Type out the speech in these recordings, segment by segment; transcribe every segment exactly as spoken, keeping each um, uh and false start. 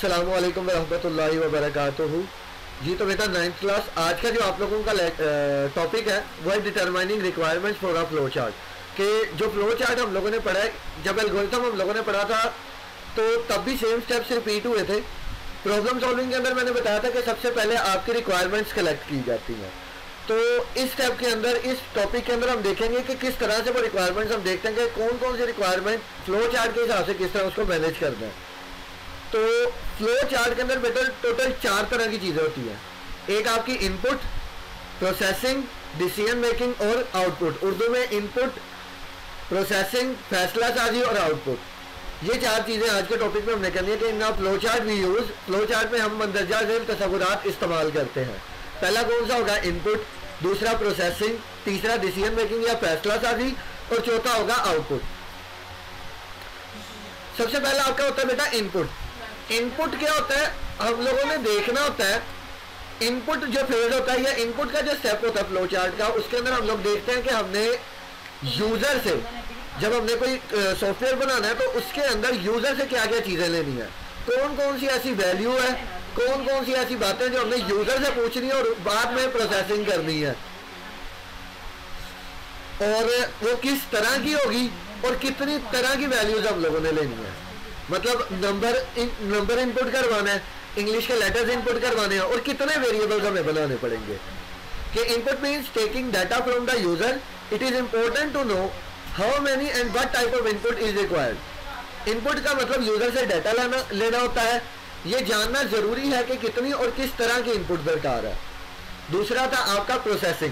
अस्सलामु अलैकुम रहमतुल्लाहि व बरकातुहू। जी तो बेटा नाइन्थ क्लास आज का जो आप लोगों का टॉपिक है वो है determining requirements for a flow chart. कि जो फ्लो चार्ट हम लोगों ने पढ़ा है, जब एल्गोरिथम हम लोगों ने पढ़ा था तो तब भी सेम स्टेप्स रिपीट हुए थे। प्रॉब्लम सॉल्विंग के अंदर मैंने बताया था कि सबसे पहले आपकी रिक्वायरमेंट्स कलेक्ट की जाती हैं। तो इस स्टेप के अंदर, इस टॉपिक के अंदर हम देखेंगे कि किस तरह से वो रिक्वायरमेंट्स हम देखते हैं कि कौन कौन सी रिक्वायरमेंट फ्लो चार्ट के हिसाब से किस तरह उसको मैनेज करना है। तो फ्लो चार्ट के अंदर बेटा टोटल चार तरह की चीज़ें होती हैं। एक आपकी इनपुट, प्रोसेसिंग, डिसीजन मेकिंग और आउटपुट। उर्दू में इनपुट, प्रोसेसिंग, फैसला साजी और आउटपुट। ये चार चीज़ें आज के टॉपिक में हमने करनी है कि इन flow chart we use. Flow chart में हम मंदरजा झेल तस्वुरात इस्तेमाल करते हैं। पहला कौन सा होगा? इनपुट, दूसरा प्रोसेसिंग, तीसरा डिसीजन मेकिंग या फैसला साजी और चौथा होगा आउटपुट। सबसे पहला आपका होता है बेटा इनपुट। इनपुट क्या होता है? हम लोगों ने देखना होता है इनपुट जो फेज होता है या इनपुट का जो स्टेप होता है फ्लो चार्ट का, उसके अंदर हम लोग देखते हैं कि हमने यूजर से, जब हमने कोई सॉफ्टवेयर बनाना है तो उसके अंदर यूजर से क्या क्या चीजें लेनी है, कौन कौन सी ऐसी वैल्यू है, कौन कौन सी ऐसी बातें जो हमने यूजर से पूछनी है और बाद में प्रोसेसिंग करनी है, और वो किस तरह की होगी और कितनी तरह की वैल्यूज हम लोगों ने लेनी है। मतलब नंबर इन, नंबर इनपुट करवाना है, इंग्लिश के लेटर्स इनपुट करवाने हैं और कितने वेरिएबल्स हमें बनाने पड़ेंगे। कि input means taking data from the user. It is important to know how many and what type of input is required. Input का मतलब यूजर से डाटा लेना लेना होता है। ये जानना जरूरी है कि कितनी और किस तरह की इनपुट दरकार है। दूसरा था आपका प्रोसेसिंग।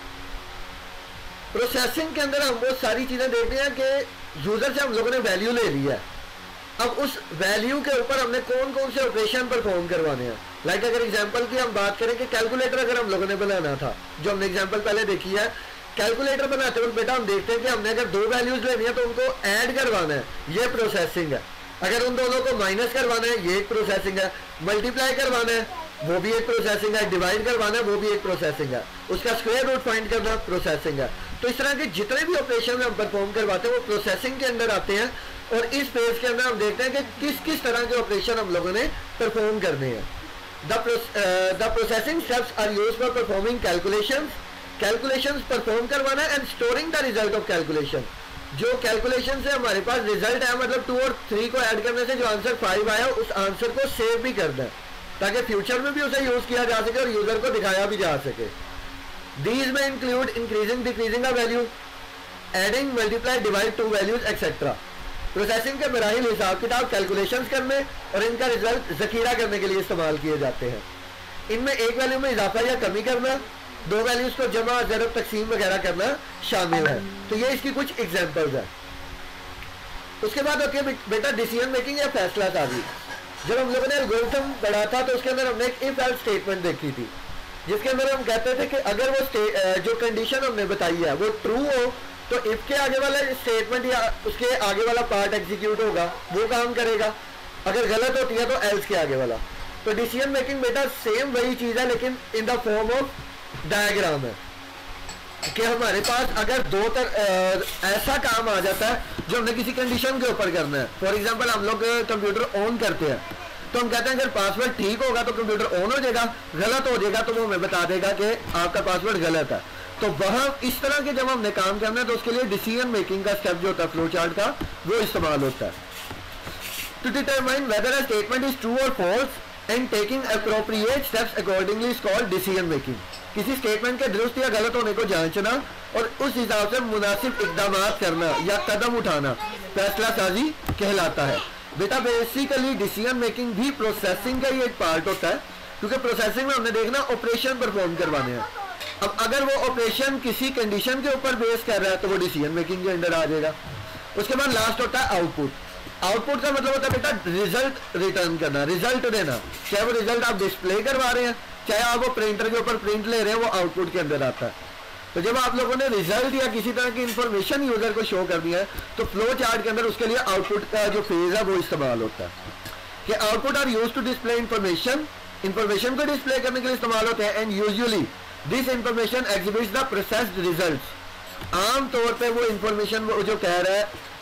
प्रोसेसिंग के अंदर हम वो सारी चीजें देखते हैं कि यूजर से हम लोगों ने वैल्यू ले ली है, अब उस वैल्यू के ऊपर हमने कौन कौन से ऑपरेशन परफॉर्म करवाने हैं। लाइक अगर एग्जांपल की हम बात करें कि कैलकुलेटर अगर हम लोगों ने बनाना था, जो हमने एग्जांपल पहले देखी है, कैलकुलेटर बनाते वक्त बेटा हम देखते हैं कि हमने अगर दो वैल्यूज लेनी है तो उनको ऐड करवाना है, ये प्रोसेसिंग है। अगर उन दोनों को माइनस करवाना है, ये एक प्रोसेसिंग है। मल्टीप्लाई करवाना है, वो भी एक प्रोसेसिंग है। डिवाइड करवाना है, वो भी एक प्रोसेसिंग है। उसका स्क्वायर रूट फाइंड करना प्रोसेसिंग है। तो इस तरह के जितने भी ऑपरेशन हम परफॉर्म करवाते हैं वो प्रोसेसिंग के अंदर आते हैं। और इस फेज के अंदर हम देखते हैं कि किस किस तरह के ऑपरेशन हम लोगों ने परफॉर्म करने हैं। The processing steps are used for performing calculations. Calculations perform करवाना and storing the result of calculation. जो कैलकुलेशन से हमारे पास रिजल्ट है, मतलब टू और थ्री को ऐड करने से जो आंसर फाइव आया उस आंसर को सेव भी करना है ताकि फ्यूचर में भी उसे यूज किया जा सके और यूजर को दिखाया भी जा सके। These may include increasing decreasing a value, adding, multiply, divide two values etcetera. Processing के मराहिल हिसाब किताब कैलकुलेशंस करने और इनका रिजल्ट जखीरा करने के लिए इस्तेमाल किए जाते हैं। इनमें एक वैल्यू में इजाफा या कमी करना, दो वैल्यूज को जमा, ज़रब, तकसीम वगैरह करना शामिल है। तो ये इसकी कुछ एग्जांपल्स है। उसके बाद होती है बेटा डिसीजन मेकिंग या फैसला साजी। जब हम लोगों ने एल्गोरिथम पढ़ा था तो उसके अंदर हमने एक इफ एल्स स्टेटमेंट देखी थी, जिसके अंदर हम कहते थे कि अगर वो जो कंडीशन हमने बताई है वो ट्रू हो तो इफ के आगे वाला स्टेटमेंट या उसके आगे वाला पार्ट एग्जीक्यूट होगा, वो काम करेगा। अगर गलत होती है तो एल्स के आगे वाला। तो डिसीजन मेकिंग बेटा सेम वही चीज है लेकिन in the form of diagram है कि हमारे पास अगर दो तर आ, ऐसा काम आ जाता है जो हमने किसी कंडीशन के ऊपर करना है। फॉर एग्जांपल हम लोग कंप्यूटर ऑन करते हैं तो हम कहते हैं अगर पासवर्ड ठीक होगा तो कंप्यूटर ऑन हो जाएगा, गलत हो जाएगा तो वो हमें बता देगा कि आपका पासवर्ड गलत है। तो वह इस तरह के जब हमने काम करना है तो उसके लिए डिसीजन मेकिंग का स्टेप जो होता है फ्लो चार्ट का वो इस्तेमाल होता है। To determine whether a statement is true और false and taking appropriate steps accordingly is called decision making. किसी स्टेटमेंट के दुरुस्त या गलत होने को जांचना और उस हिसाब से मुनासिब इकदाम करना या कदम उठाना फैसला साजी कहलाता है। बेटा बेसिकली डिसीजन मेकिंग भी प्रोसेसिंग का ही एक पार्ट होता है, क्योंकि प्रोसेसिंग में हमने देखना ऑपरेशन परफॉर्म करवाने हैं। अब अगर वो ऑपरेशन किसी कंडीशन के ऊपर बेस कर रहा है तो वो डिसीजन मेकिंग के अंदर आ जाएगा। उसके बाद लास्ट होता है आउटपुट। आउटपुट का मतलब होता है बेटा रिजल्ट रिटर्न करना, रिजल्ट देना। चाहे वो रिजल्ट आप डिस्प्ले करवा रहे हैं, चाहे आप वो प्रिंटर के ऊपर प्रिंट ले रहे हैं, वो आउटपुट के अंदर आता है। तो जब आप लोगों ने रिजल्ट या किसी तरह की इंफॉर्मेशन यूजर को शो करनी है तो फ्लो चार्ट के अंदर उसके लिए आउटपुट का जो फेज है वो इस्तेमाल होता है। कि output are used to display information, information को डिस्प्ले करने के लिए इस्तेमाल होते हैं। And usually this information exhibits the processed results. आम तौर पे वो इंफॉर्मेशन जो कह रहा है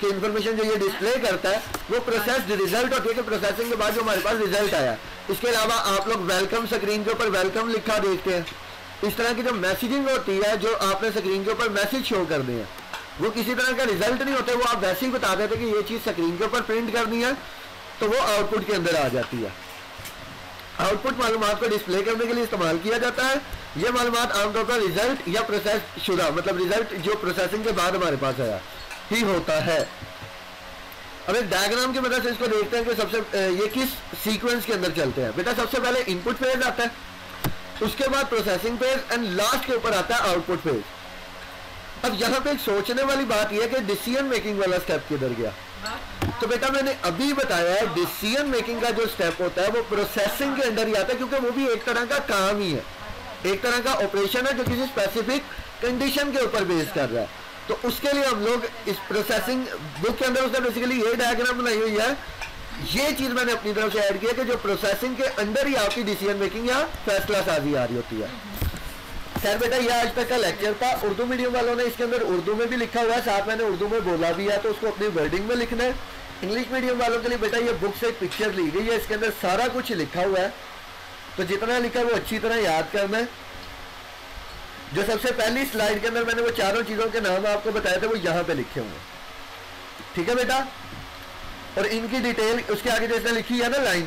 कि इन्फॉर्मेशन जो ये डिस्प्ले करता है वो प्रोसेस्ड रिजल्ट होती है कि प्रोसेसिंग के बाद जो हमारे पास रिजल्ट आया। इसके अलावा आप लोग वेलकम स्क्रीन के ऊपर वेलकम लिखा देखते हैं। इस तरह की जो मैसेजिंग होती है, जो आपने स्क्रीन के ऊपर मैसेज शो कर दिए, वो किसी तरह का रिजल्ट नहीं होता, वो आप वैसे ही बता देते कि ये चीज़ स्क्रीन के ऊपर प्रिंट करनी है, तो वो आउटपुट के अंदर आ जाती है। आउटपुट मालूमात को डिस्प्ले करने के लिए इस्तेमाल किया जाता है। ये मालूमात आमतौर पर रिजल्ट या प्रोसेस शुदा, मतलब रिजल्ट जो प्रोसेसिंग के बाद हमारे पास आया ही होता है। अब एक डायग्राम की मदद से इसको देखते हैं कि सबसे ये किस सीक्वेंस के अंदर चलते हैं। बेटा सबसे पहले इनपुट फेज आता है, उसके बाद प्रोसेसिंग फेज एंड लास्ट के ऊपर आता है आउटपुट फेज। अब यहाँ पे एक सोचने वाली बात यह है कि डिसीजन मेकिंग वाला स्टेप किधर गया। तो बेटा मैंने अभी बताया है डिसीजन मेकिंग का जो स्टेप होता है वो प्रोसेसिंग के अंदर ही आता है, क्योंकि वो भी एक तरह का काम ही है, एक तरह का ऑपरेशन है जो किसी स्पेसिफिक कंडीशन के ऊपर बेस कर रहा है। तो उसके लिए हम लोग इस प्रोसेसिंग बुक के अंदर उसने बेसिकली ये डायग्राम बनाई हुई है, ये चीज मैंने अपनी तरफ से ऐड की है कि जो प्रोसेसिंग के अंदर ही आपकी डिसीजन मेकिंग या फैसला साजी आ रही होती है। खैर बेटा ये आज तक का लेक्चर था। उर्दू मीडियम वालों ने इसके अंदर उर्दू में भी लिखा हुआ है, साथ मैंने उर्दू में बोला भी है, तो उसको अपनी वर्डिंग में लिखना है। इंग्लिश मीडियम वालों के लिए बेटा ये बुक से एक पिक्चर ली गई है, इसके अंदर सारा कुछ लिखा हुआ है, तो जितना लिखा है वो अच्छी तरह याद करना है। जो सबसे पहली स्लाइड के अंदर मैंने वो चारों चीजों के नाम आपको बताए थे वो यहाँ पे लिखे हुए, ठीक है बेटा। और इनकी डिटेल उसके आगे जैसे लिखी है ना line,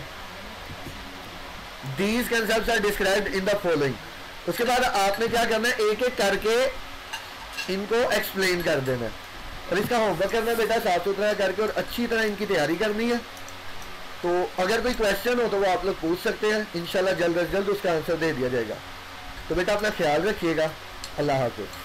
these concepts are described in the following. उसके बाद आपने क्या करना है, एक एक करके इनको एक्सप्लेन कर देना है और इसका होमवर्क करना है बेटा साफ सुथरा करके, और अच्छी तरह इनकी तैयारी करनी है। तो अगर कोई क्वेश्चन हो तो वो आप लोग पूछ सकते हैं, इंशाल्लाह जल्द अज जल्द उसका आंसर दे दिया जाएगा। तो बेटा अपना ख्याल रखिएगा, अल्लाह हाफ़िज़।